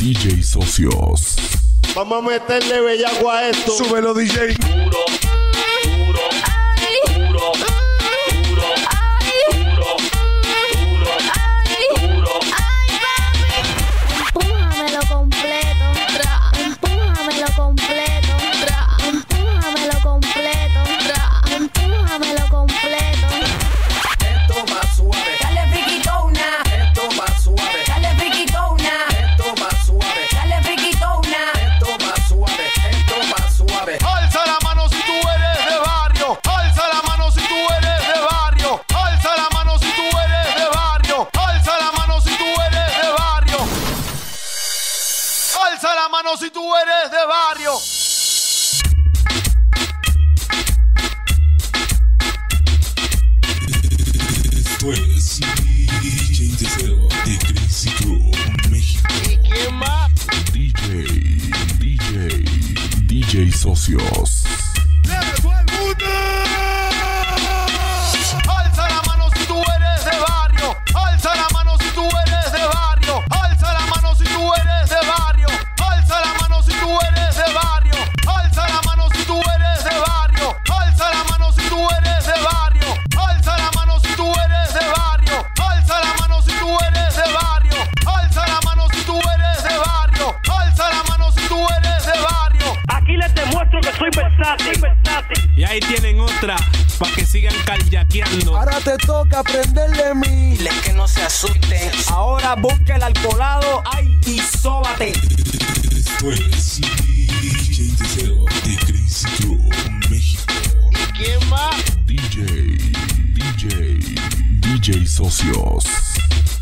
DJ Socios. Vamos a meterle bellaco a esto. Súbelo, DJ. Duro, duro, duro, duro, duro, duro, duro. Empújamelo completo, empújamelo completo, empújamelo completo, empújamelo completo. Esto va suave, Dale friquitona, esto va suave, dale friquitona, esto va suave, dale friquitona. esto va suave, esto va suave. Alza la mano si tú eres de barrio. Alza la mano si tú eres de barrio. Alza la mano si tú eres de barrio. Alza la mano si tú eres de barrio. Alza la mano si tú eres de barrio. Esto es DJ Deseo de Crazy Crew, México. ¿Y quién más? DJ Socios. Alza la mano si tú eres de barrio. Alza la mano si tú eres de barrio. Alza la mano si tú eres de barrio. Alza la mano si tú eres de barrio. Alza la mano si tú eres de barrio. Alza la mano si tú eres de barrio. Alza la mano si tú eres de barrio. Alza la mano si tú eres de barrio. Alza la mano si tú eres de barrio. Alza la mano si tú eres de barrio. Aquí les demuestro que soy versátil. Y ahí tienen otra, pa' que sigan carjaqueando. Ahora te toca aprenderle mí. Diles que no se asusten. Ahora busca el alcoholado, ay, y sóbate. Esto es DJ Deseo de Crazy Crew, México. ¿Y quién más? DJ Socios.